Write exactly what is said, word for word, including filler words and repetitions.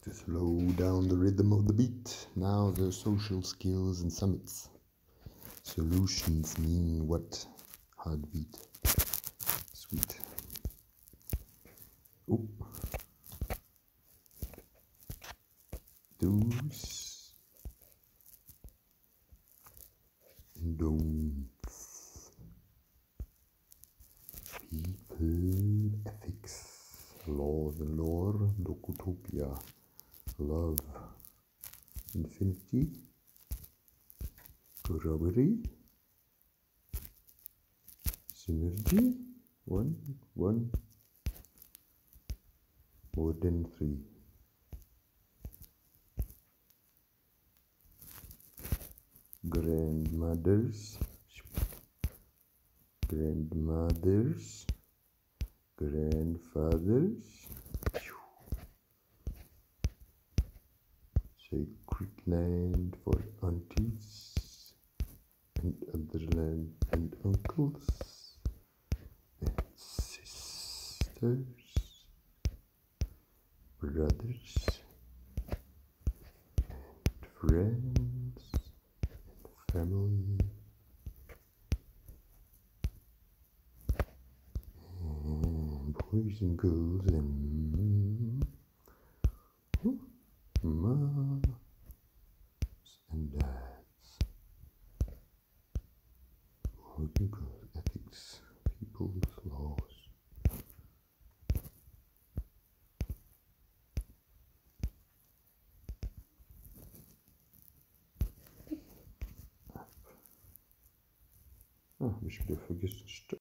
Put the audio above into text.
To slow down the rhythm of the beat. Now the social skills and summits. Solutions mean what? Heartbeat. Sweet. Oh. Do's and don'ts. People ethics. Law and lore. Docutopia. Love. Infinity. Corroboree. Synergy. One. One. More than three. Grandmothers. Grandmothers. Grandfathers. Sacred land for aunties and other land and uncles and sisters, brothers and friends and family and boys and girls and moms and dads. Boys and girls, ethics, people's laws. Ah, hab ich wieder vergessen.